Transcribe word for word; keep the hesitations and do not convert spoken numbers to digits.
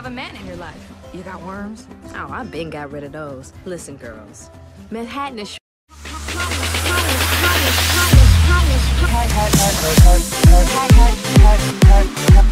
have a man in your life. You got worms? Oh, I been got rid of those. Listen, girls. Manhattan is Hot, hot, hot, hot, hot, hot, hot, hot, hot, hot, hot, hot, hot.